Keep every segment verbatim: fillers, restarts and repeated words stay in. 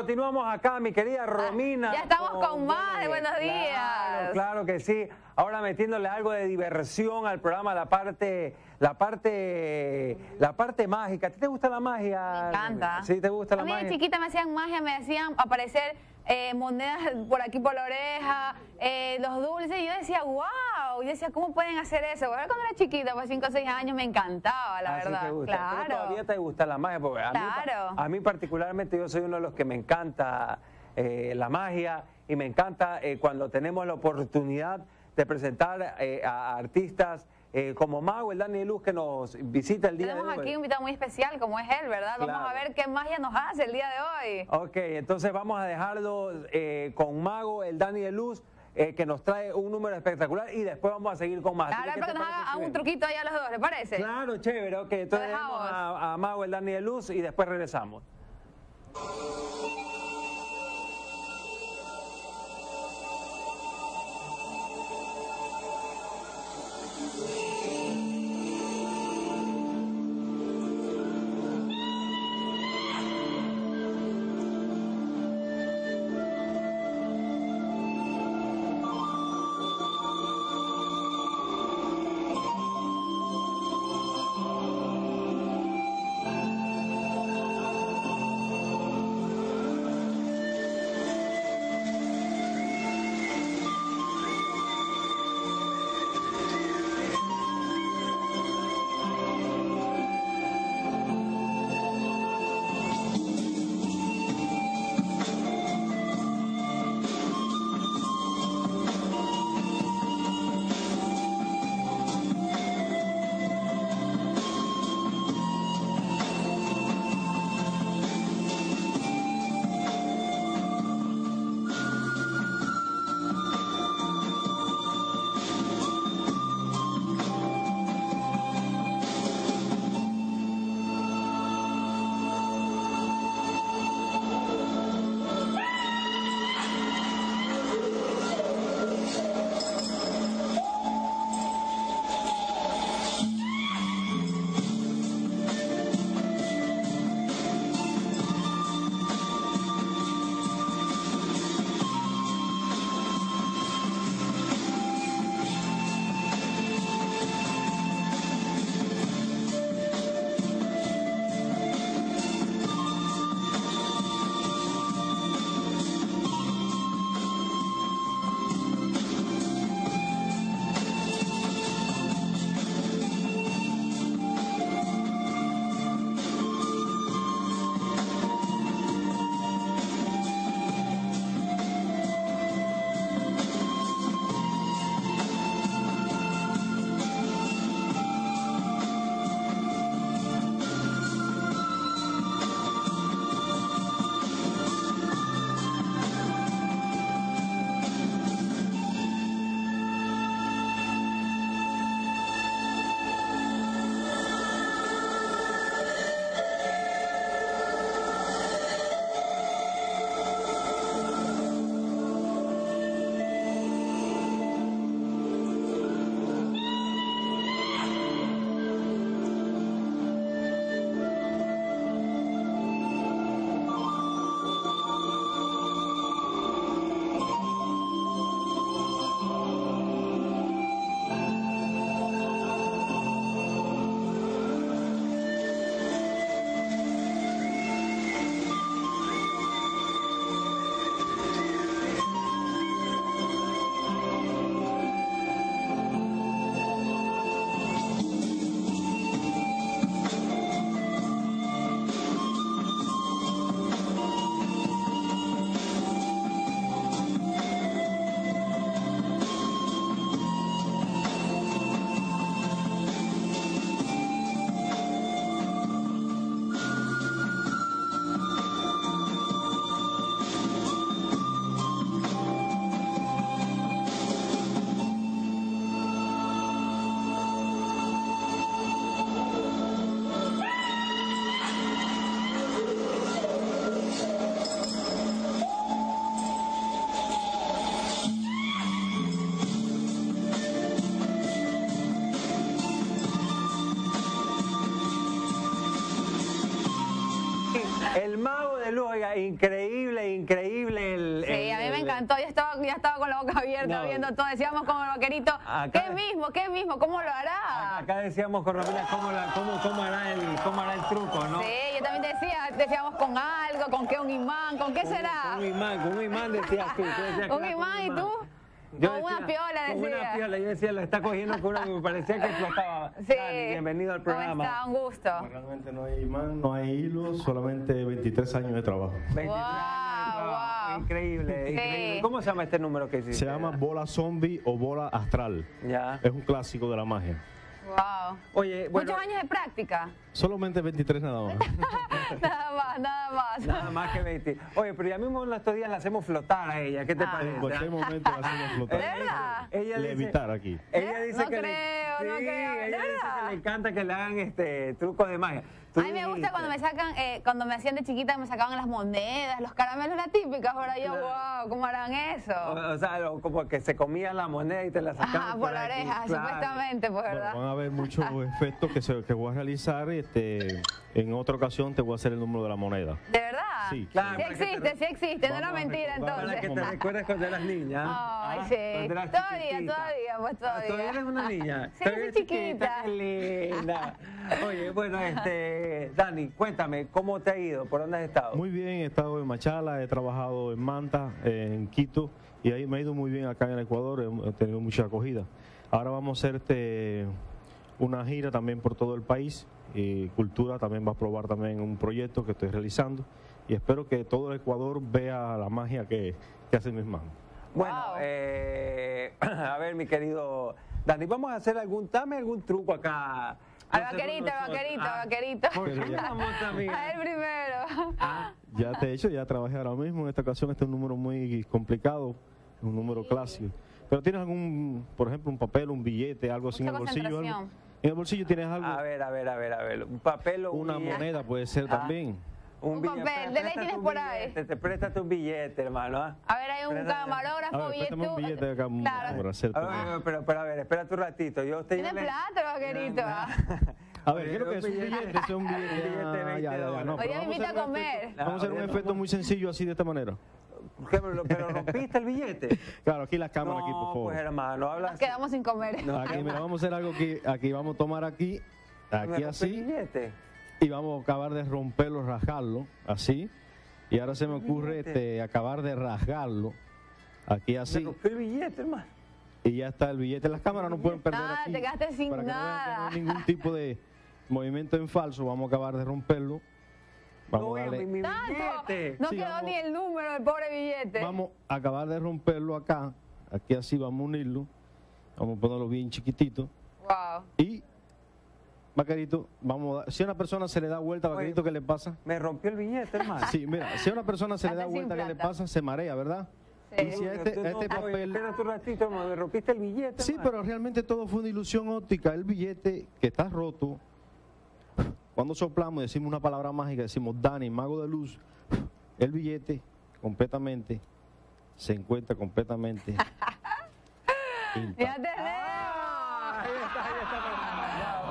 continuamos acá, mi querida Romina. Ya estamos con, con más de Buenos Días. Claro, claro que sí. Ahora metiéndole algo de diversión al programa, la parte, la parte, la parte mágica. ¿A ti te gusta la magia? Me encanta. ¿Sí te gusta la magia? A mí magia? de chiquita me hacían magia, me hacían aparecer eh, monedas por aquí por la oreja, eh, los dulces. Y yo decía, wow. Yo decía, ¿cómo pueden hacer eso? Bueno, cuando era chiquita, pues cinco o seis años, me encantaba, la Así verdad. te gusta. Claro. Pero todavía te gusta la magia, porque a, claro. mí, a mí particularmente yo soy uno de los que me encanta eh, la magia y me encanta eh, cuando tenemos la oportunidad de presentar eh, a artistas eh, como Mago, el Dani de Luz, que nos visita el día Tenemos de hoy. aquí un invitado muy especial como es él, ¿verdad? Claro. Vamos a ver qué magia nos hace el día de hoy. Ok, entonces vamos a dejarlo eh, con Mago, el Dani de Luz, eh, que nos trae un número espectacular y después vamos a seguir con más. Ahora espero que nos haga un truquito ahí a los dos, ¿le parece? Claro, chévere, ok. Entonces dejamos a, a Mago, el Dani de Luz y después regresamos. El Mago de Luz, oiga, increíble, encantó, ya estaba, ya estaba con la boca abierta No. viendo todo. Decíamos como el vaquerito, Acá- ¿qué mismo? ¿Qué mismo? ¿Cómo lo hará? Acá decíamos con Romina cómo, la- cómo, cómo, hará el, cómo hará el truco, ¿no? Sí, yo también decía, decíamos con algo, con qué un imán, ¿con qué Con- será? Con un imán, con un imán decías tú. tú decías que Un era con imán, ¿y tú? Yo Con una piola, Con una decía. piola, yo decía, lo está cogiendo con una, me parecía que explotaba. Sí. Dani, bienvenido al ¿Cómo programa. está? Un gusto. Realmente no hay imán, no hay hilo, solamente veintitrés años de trabajo. veintitrés Wow, años, wow. Increíble, Sí. increíble. ¿Cómo se llama este número que hiciste? Se llama bola zombie o bola astral. Ya. Es un clásico de la magia. Wow. Oye, bueno, Muchos años de práctica. Solamente veintitrés nada más. Nada más, nada más. nada más que veinte. Oye, pero ya mismo en estos días la hacemos flotar a ella. ¿Qué te Ah. parece? En cualquier momento la hacemos flotar. ¿De verdad? Ella dice, Levitar aquí. ella dice No que creo, le, no sí, creo. ¿De ella dice verdad? que le encanta que le hagan este trucos de magia. Tú A mí me gusta dijiste. cuando me sacan, eh, cuando me hacían de chiquita, me sacaban las monedas, los caramelos, la típica. Ahora yo, Claro. wow, ¿cómo harán eso? O, o sea, lo- como que se comía la moneda y te la sacaban Ajá, por la aquí, oreja, claro. supuestamente, pues, Bueno, ¿verdad? van a haber muchos efectos que, se, que voy a realizar. Este, en otra ocasión te voy a hacer el número de la moneda. ¿De verdad? Sí, claro, Sí para que te existe, re- sí existe, no Vamos era a mentira recordar- Para que entonces. te recuerdes cuando eras niña. Ay, Ah, sí. cuando eras Todavía, chiquitita. todavía, pues Ah, todavía. ¿Todavía eres una niña? Sí, Todavía soy eres chiquita. Qué linda. Oye, bueno, este, Dani, cuéntame, ¿cómo te ha ido? ¿Por dónde has estado? Muy bien, he estado en Machala, he trabajado en Manta, en Quito, y ahí me ha ido muy bien acá en el Ecuador, he he tenido mucha acogida. Ahora vamos a hacer este, una gira también por todo el país, y Cultura también va a probar también un proyecto que estoy realizando, y espero que todo el Ecuador vea la magia que, que hacen mis manos. Bueno, Wow. eh, a ver, mi querido Dani, vamos a hacer algún, dame algún truco acá. Al No sé, vaquerito, nosotros. al vaquerito, Ah, al vaquerito. ¿Por qué Pero ya- vamos también? A él primero. Ah, Ya te he hecho, ya trabajé ahora mismo, en esta ocasión este es un número muy complicado, es un número clásico. Pero tienes algún, por ejemplo, un papel, un billete, algo así en el Mucha bolsillo. algo? concentración. En el bolsillo tienes algo, a ver, a ver, a ver, a ver, un papel o un una billete. moneda puede ser Ah. también. Un billete. papel, de ley Préstate tienes un por ahí. billete, Te préstate un billete, hermano. ¿ah? A ver, hay un Préstate. camarógrafo, A ver, préstame un billete. billete acá un- Claro. para hacerte. A ver, pero, pero a ver, espérate un ratito. Yo te Tiene yo le- plata, el vaquerito. ¿ah? A ver, Oye, creo que es un billete, ese es un billete. Un billete de ah, veinte ya, ya, ya, dólares. no, Oye, pero me vamos invita hacer a un comer. efecto- Vamos a hacer un Ah, efecto muy sencillo así de esta manera. ¿Qué, pero, pero rompiste el billete. Claro, aquí la cámara, aquí, por No, favor. pues hermano, habla Nos así. quedamos sin comer. No, Aquí, mira, vamos a hacer algo que aquí vamos a tomar aquí, ¿Me aquí rompí el así, billete? y vamos a acabar de romperlo, rasgarlo, así. Y ahora se me ocurre Billete. este, acabar de rasgarlo, aquí Me así. rompí el billete, hermano. Y ya está el billete. Las cámaras no pueden perder Nada, aquí. te quedaste sin para que no vean que nada. no hay ningún tipo de movimiento en falso. Vamos a acabar de romperlo. Vamos No, a darle. mi, mi Tanto. billete. No Sí, quedó vamos. ni el número del pobre billete. Vamos a acabar de romperlo acá. Aquí así vamos a unirlo. Vamos a ponerlo bien chiquitito. Wow. Y, Vaquerito, vamos a dar- si a una persona se le da vuelta, Vaquerito, ¿qué le pasa? Me rompió el billete, hermano. Sí, mira, si a una persona se le da Anda sin vuelta, ¿qué le plata. pasa? Se marea, ¿verdad? Sí. Y si a Tú este, no, a este oye, papel... Espérate un ratito, hermano. Me rompiste el billete, Sí, hermano. pero realmente todo fue una ilusión óptica. El billete que está roto, cuando soplamos y decimos una palabra mágica, decimos Dani, mago de luz, el billete completamente se encuentra completamente Ya intacto. tenemos. Ahí está, ahí está.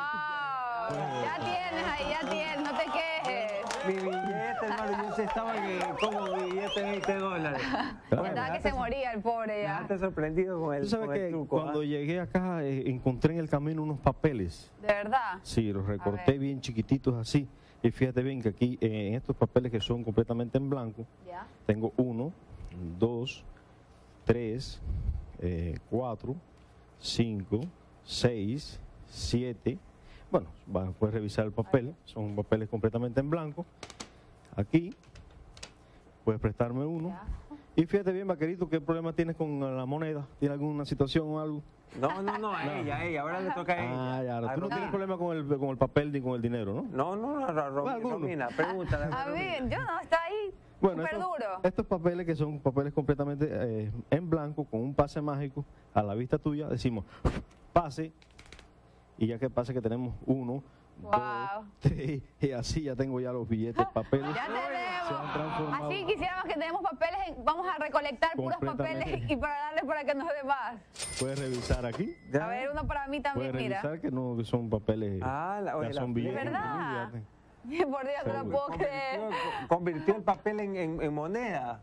Wow. Ya tienes ahí, ya tienes, no te quejes. Mi billete, hermano. Yo sí estaba que como mi billete de veinte dólares. Claro. Estaba que se moría el pobre ya. Dejaste sorprendido con el, Tú sabes con el que truco. cuando ¿ah? llegué acá eh, encontré en el camino unos papeles. De verdad. Sí, los recorté ver. bien chiquititos así. Y fíjate bien que aquí eh, en estos papeles que son completamente en blanco, Ya. tengo uno, dos, tres, eh, cuatro, cinco, seis, siete. Bueno, va- puedes revisar el papel, son papeles completamente en blanco. Aquí puedes prestarme uno. Ya. Y fíjate bien, Vaquerito, ¿qué problema tienes con la moneda? ¿Tiene alguna situación o algo? No, no, no, a ella, a ella. Ahora le toca a ella. Ah, ya, A tú no Romina. tienes problema con el, con el papel ni con el dinero, ¿no? No, no, no, Ro- Ro- ¿Alguno? Romina, pregúntale. A Romina. ver, yo no, está ahí. Bueno, Súper estos, duro. estos papeles que son papeles completamente eh, en blanco, con un pase mágico a la vista tuya, decimos pase, y ya que pase que tenemos uno, Wow. dos, tres, y así ya tengo ya los billetes, papeles. Ya se han tenemos. transformado. Así quisiéramos que tenemos papeles, en- vamos a recolectar puros Completamente. papeles y para darles para que nos dé más. Puedes revisar aquí, ¿Ya? A ver, uno para mí también, puedes mira. revisar que no que son papeles, Ah, la- ya oye, la son plena. billetes. ¿De verdad? fíjate. Por Dios, no lo Seguro. puedo creer. Convirtió, convirtió el papel en, en- en moneda.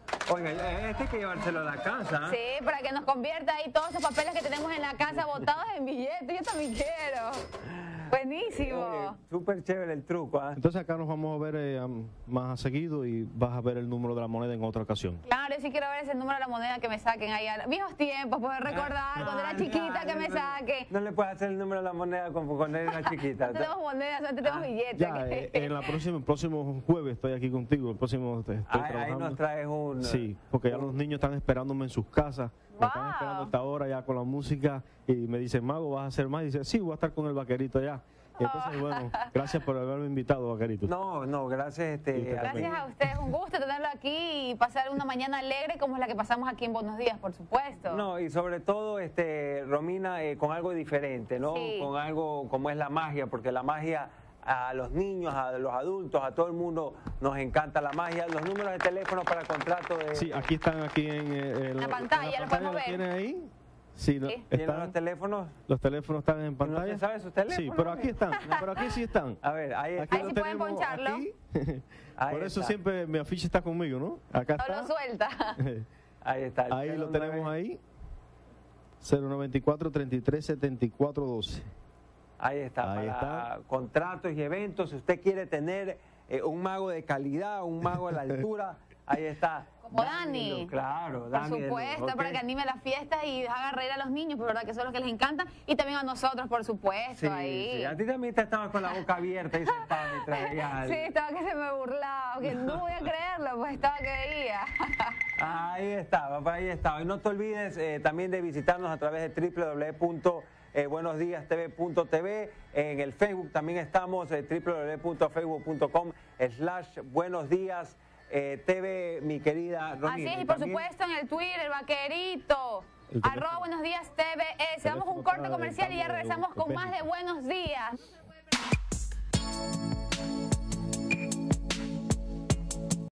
Oiga, este hay que llevárselo a la casa. Sí, para que nos convierta ahí todos esos papeles que tenemos en la casa botados en billetes. Yo también quiero. Buenísimo. Oye, súper chévere el truco. ¿eh? Entonces acá nos vamos a ver eh, más a seguido y vas a ver el número de la moneda en otra ocasión. Claro, yo sí quiero ver ese número de la moneda que me saquen ahí. A viejos tiempos, poder recordar cuando era chiquita que me saquen. No le puedes hacer el número de la moneda con cuando era chiquita. No tenemos monedas, solamente tenemos billetes. Ya, eh, en la próxima, el próximo jueves estoy aquí contigo. El próximo estoy Ahí, ahí trabajando. nos traes un... Sí, porque ya los niños están esperándome en sus casas. Me están Wow. esperando a esta hora ya con la música y me dicen, Mago, ¿vas a hacer más? Y dice, sí, voy a estar con el vaquerito ya. Y entonces, bueno, gracias por haberme invitado, vaquerito. No, no, gracias. Este, a ti. Gracias a ustedes, un gusto tenerlo aquí y pasar una mañana alegre como es la que pasamos aquí en Buenos Días, por supuesto. No, y sobre todo, este, Romina, eh, con algo diferente, ¿no? Sí. Con algo como es la magia, porque la magia a los niños, a los adultos, a todo el mundo nos encanta la magia. Los números de teléfono para contrato de... Sí, aquí están, aquí en, eh, en La pantalla, lo podemos ver. ¿Tienen ahí? Sí, no, Sí. ¿Tienen están, los teléfonos? los teléfonos están en ¿No pantalla. se sabe sus teléfonos? Sí, pero aquí están, pero aquí sí están. A ver, ahí Aquí está. Ahí lo sí pueden tenemos, poncharlo. aquí. Ahí Por eso está. siempre mi afiche está conmigo, ¿no? Acá No lo está. suelta. Ahí está. el Ahí lo cero tenemos nueve. ahí. cero noventa y cuatro, treinta y tres, setenta y cuatro, doce. Ahí está, Ahí para está. contratos y eventos. Si usted quiere tener eh, un mago de calidad, un mago a la altura, ahí está. Como Dani. Lu- Claro, Por Dani. de Lu- supuesto, ¿ok? para que anime las fiestas y haga reír a los niños, pues verdad que eso es lo que les encanta. Y también a nosotros, por supuesto, Sí, ahí. sí. A ti también te estabas con la boca abierta y sentada mientras veías al- Sí, estaba que se me burlaba, que no voy a creerlo, pues estaba que veía. Ahí estaba, pues ahí estaba. Y no te olvides eh, también de visitarnos a través de w w w punto buenos días t v punto t v. En el Facebook también estamos, eh, w w w punto facebook punto com slash buenos días eh, T V, mi querida Romina. Así es, y Y por también- supuesto en el Twitter, el vaquerito. El teléfono. Arroba buenos días T V S. Vamos a un teléfono corte está comercial y ya del regresamos Pablo con más de México. buenos días.